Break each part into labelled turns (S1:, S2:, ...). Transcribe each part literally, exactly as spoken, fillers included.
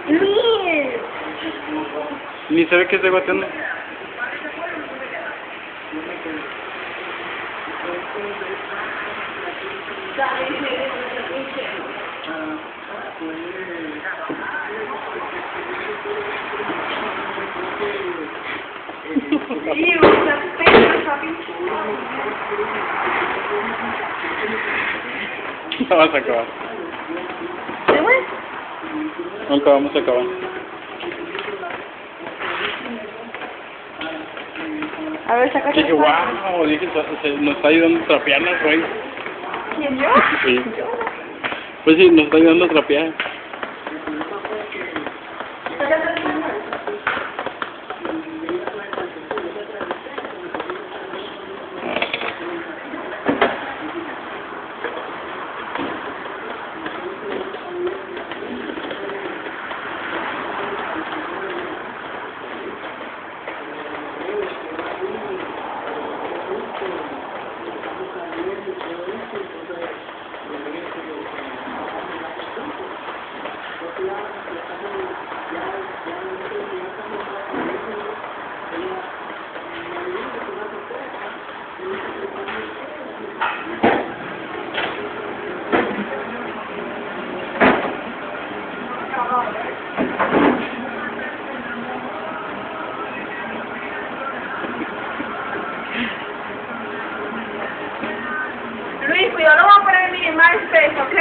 S1: Luis.
S2: Ni se ve que estoy goteando.
S1: Ih, essa pena só pintura.
S2: No vas a acabar.
S1: ¿Sí, güey?
S2: Nunca vamos a acabar.
S1: A ver, saca
S2: Dije, wow, dije, se- se- nos está ayudando a trapearlas, güey.
S1: ¿Quién, yo?
S2: Sí. Pues sí, nos está ayudando a trapear.
S1: Luis, cuidado, no vamos a poner mi MySpace, ¿ok?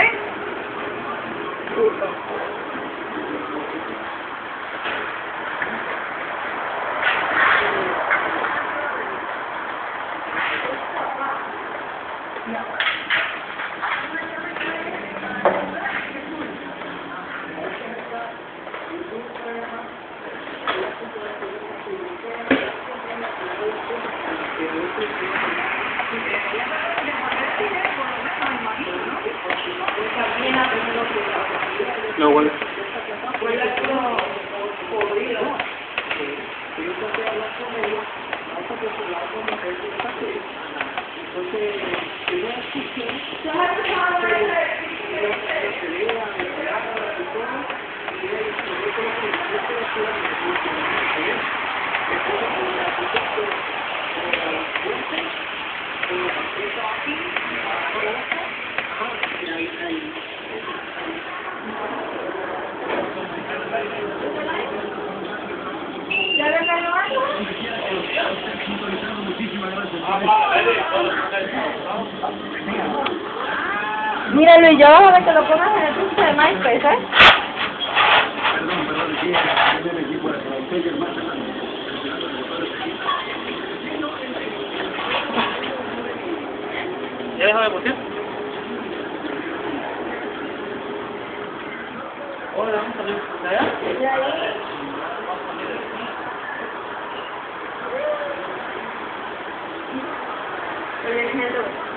S2: No, bueno.
S1: ¿Ya ven el algo? Mira, Luis, yo voy a ver que lo pongas en el curso de MySpace, ¿eh?
S3: Perdón, perdón, sí, es el equipo de producción y el más grande.
S2: ¿Ya deja de botear? Hola, vamos a salir de allá.
S1: De ahí. Pero viene gente.